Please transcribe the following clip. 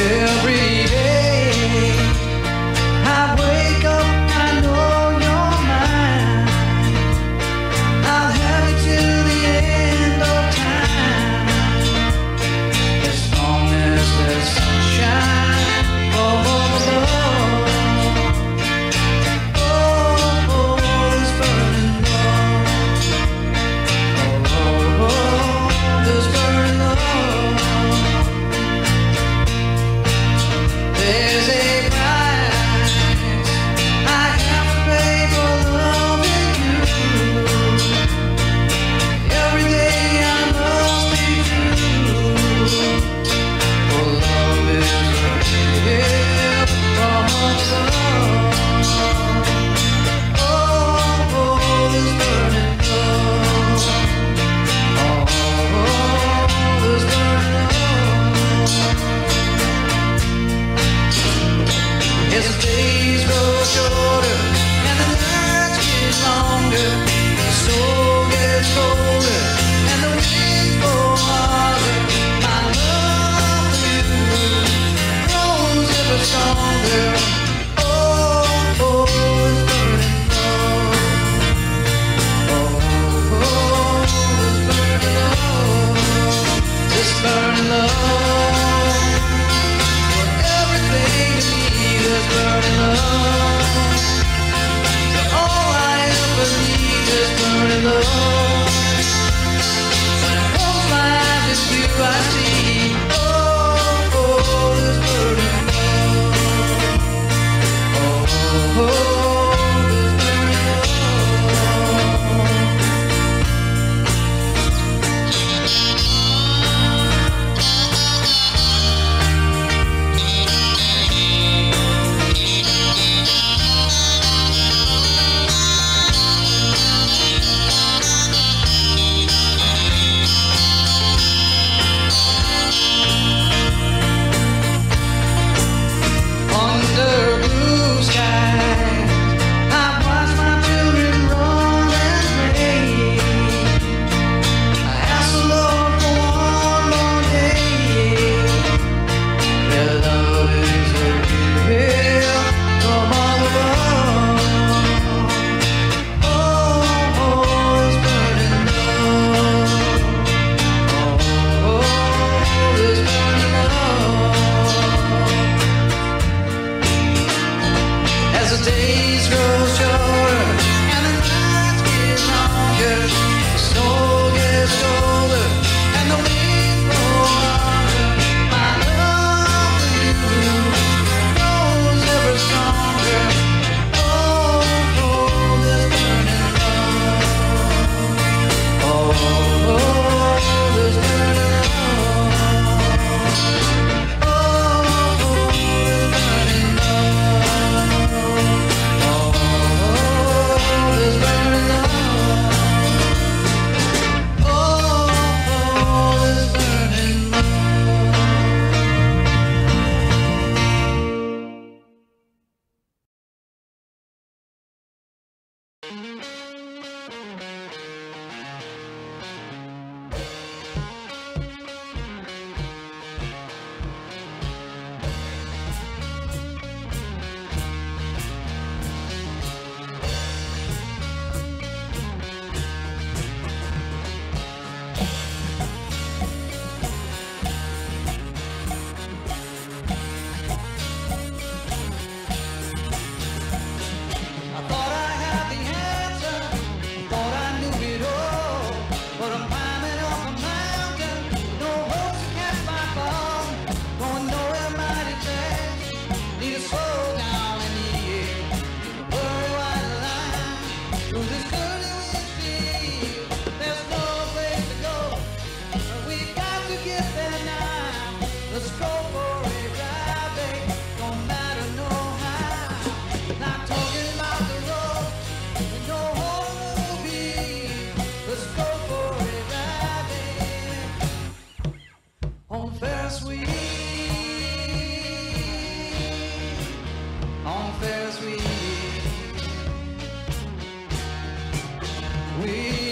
Every day I wake up, I know you're mine. I'll have you till the end of time, as long as there's sunshine. Oh, oh, oh, oh, this burning love. Oh, oh, oh, this burning love. There's a price I have to pay for loving you. Every day I must be true, for love is a gift from above. Oh, oh, this burning love. Oh, oh, this burning love. As the days grow shorter and the nights get longer, the soul gets colder and the winds blow harder. My love for you grows ever stronger. Oh, oh, this burning love. Oh, oh, this burning love. This burning love. Everything you need is burning love. So all I ever need is burning love. When I close my eyes, it's you I see. Oh, oh, this burning love. Oh, oh, this burning love. Under blue skies, I've watched my children run and play. I ask the Lord for one more day. Their love is a gift from above. Oh, oh, this burning love. Oh, oh, this burning love. As the days grow shorter and the nights get longer, the snow gets colder and the winds blow harder. My love for you grows ever stronger. Oh, oh, this burning love. Oh, oh, this burning love. Oh, oh, this burning love. Oh, this burning love. Oh, this burning love. I thought I had the answer, thought I knew it all, but I'm climbing up a mountain, no hope to catch my fall, going nowhere mighty fast, need to slow down and ease, worry white line, through this dirty windshield, there's no place to go, we got to get there now, let's go for a ride, babe, don't matter no how, not talking about the road, we know what it'll be, let's go for a ride, babe, on Ferris wheel, on Ferris wheel. We